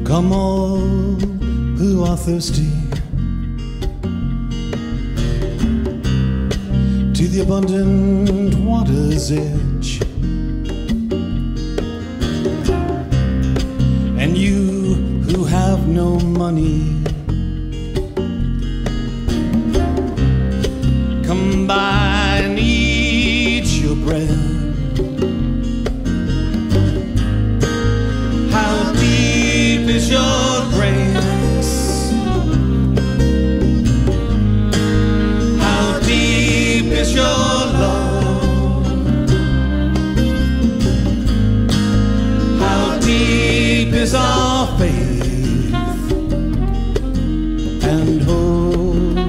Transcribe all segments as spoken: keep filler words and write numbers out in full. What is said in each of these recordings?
Come all who are thirsty to the abundant water's edge, and you who have no money, come by and eat your bread. How deep is your grace? How deep is your love? How deep is our faith and hope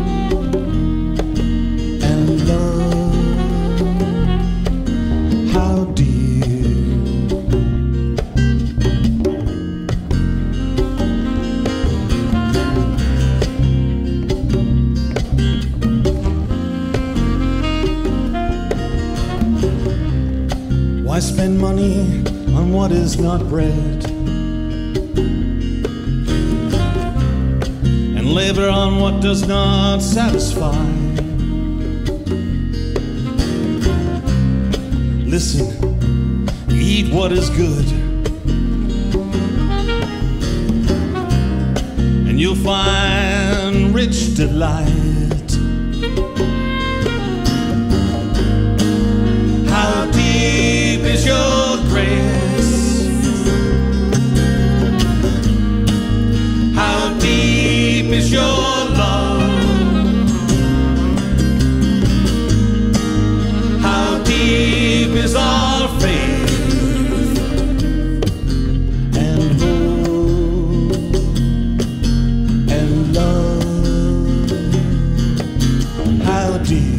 and love? How deep? Why spend money on what is not bread, and labor on what does not satisfy? Listen, eat what is good, and you'll find rich delight. How deep is your grace? How deep is your love? How deep is our faith and hope and love? How deep?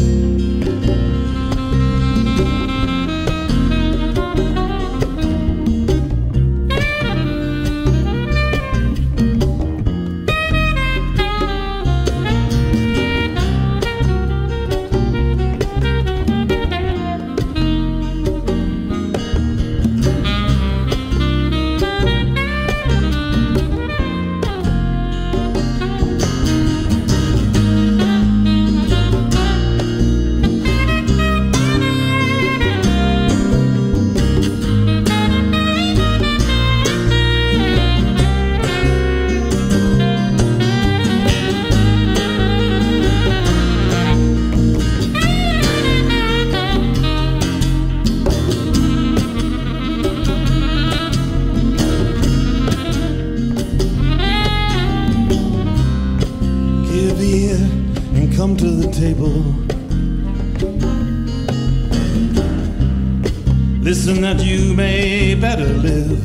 Come to the table. Listen that you may better live.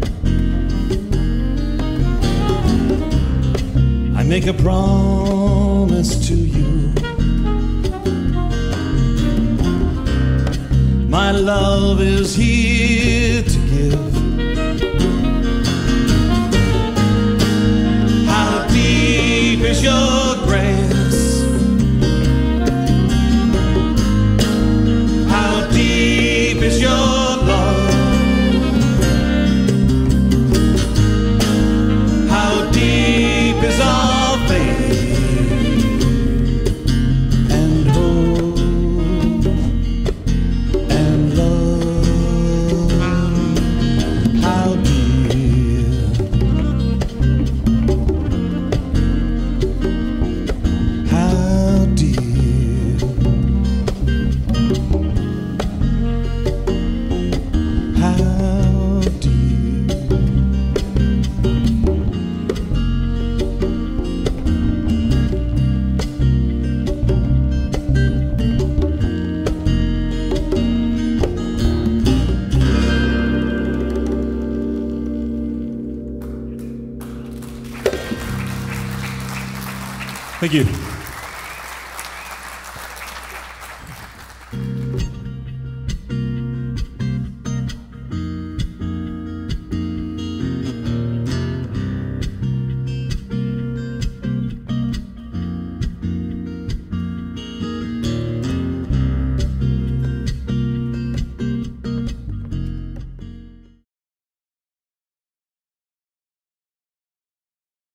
I make a promise to you. My love is here to give. How deep is your grace? Is your love? How deep is our faith and hope and love? How deep? How deep? Thank you.